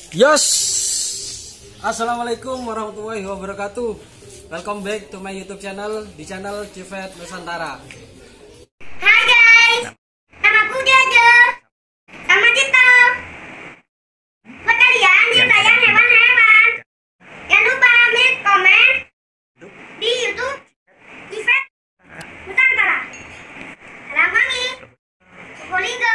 Yes, assalamualaikum warahmatullahi wabarakatuh. Welcome back to my YouTube channel di channel Civet Nusantara. Hai guys, namaku Jojo sama Cito. Buat kalian yang sayang hewan-hewan, jangan lupa like, komen di YouTube Civet Nusantara. Salam mami, Poligo.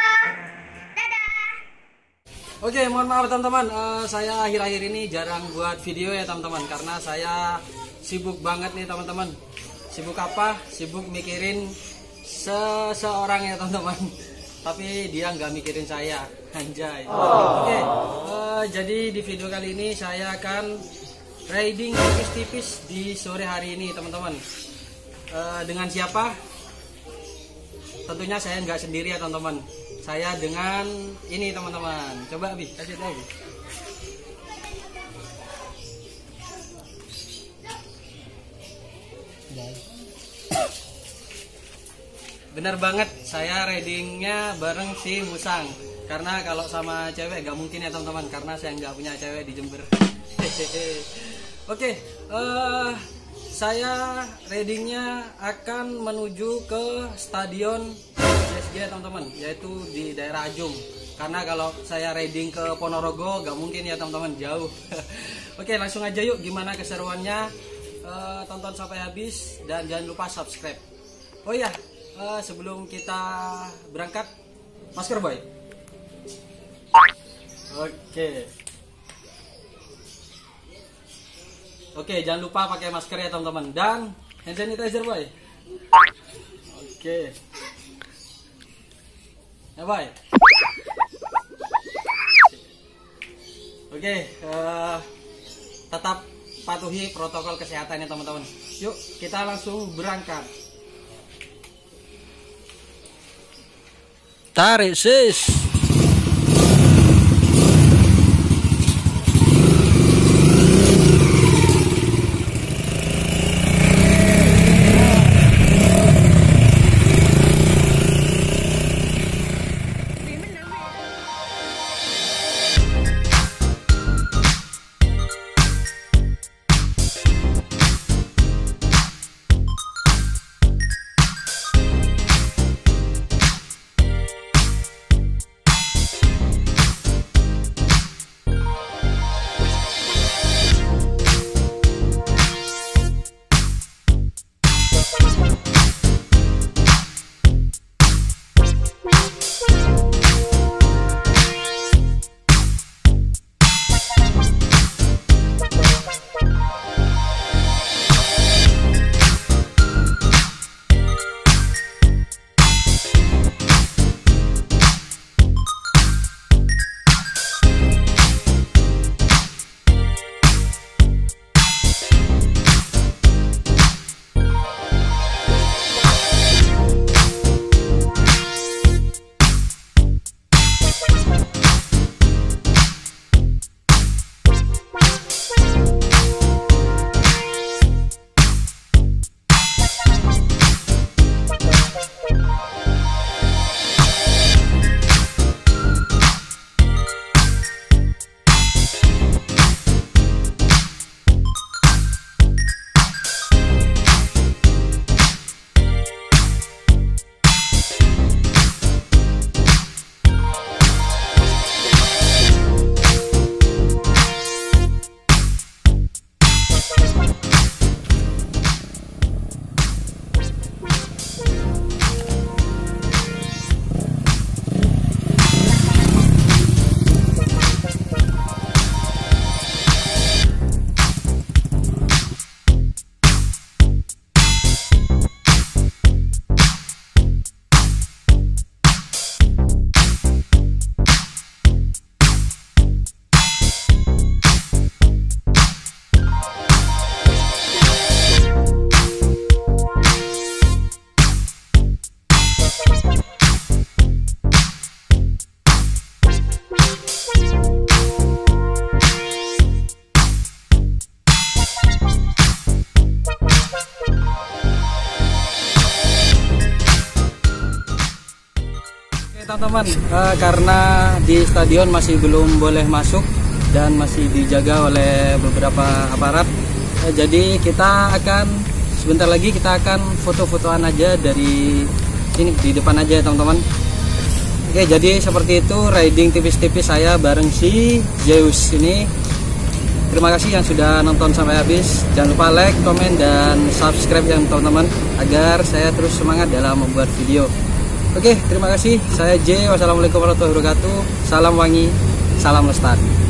Oke, mohon maaf teman-teman, saya akhir-akhir ini jarang buat video ya teman-teman, karena saya sibuk banget nih teman-teman. Sibuk apa? Sibuk mikirin seseorang ya teman-teman. Tapi dia nggak mikirin saya, anjay. Oke, jadi di video kali ini saya akan riding tipis-tipis di sore hari ini teman-teman. Dengan siapa? Tentunya saya nggak sendiri ya teman-teman. Saya dengan ini teman-teman. Coba Abi, kasih tahu Abi. Bener banget, saya ridingnya bareng si Musang. Karena kalau sama cewek nggak mungkin ya teman-teman, karena saya nggak punya cewek di Jember. Oke, saya ridingnya akan menuju ke stadion PSG teman-teman, yaitu di daerah Ajung. Karena kalau saya riding ke Ponorogo nggak mungkin ya teman-teman, jauh. Oke, langsung aja yuk, gimana keseruannya. Tonton sampai habis dan jangan lupa subscribe. Oh iya, sebelum kita berangkat, masker boy. Oke, jangan lupa pakai masker ya teman-teman, dan hand sanitizer boy. Oke. Ya boy. Oke, tetap patuhi protokol kesehatan ya teman-teman. Yuk, kita langsung berangkat. Tarik sis. teman-teman, karena di stadion masih belum boleh masuk, dan masih dijaga oleh beberapa aparat. Jadi kita akan sebentar lagi kita akan foto-fotoan aja dari sini di depan aja ya teman-teman. Oke, jadi seperti itu riding tipis-tipis saya bareng si Zeus ini. Terima kasih yang sudah nonton sampai habis. Jangan lupa like, komen, dan subscribe ya teman-teman, agar saya terus semangat dalam membuat video. Oke, terima kasih. Saya J. Wassalamualaikum warahmatullahi wabarakatuh. Salam wangi, salam lestari.